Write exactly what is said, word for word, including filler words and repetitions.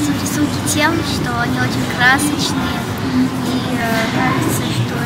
нравятся рисунки тем, что они очень красочные, и э, кажется, что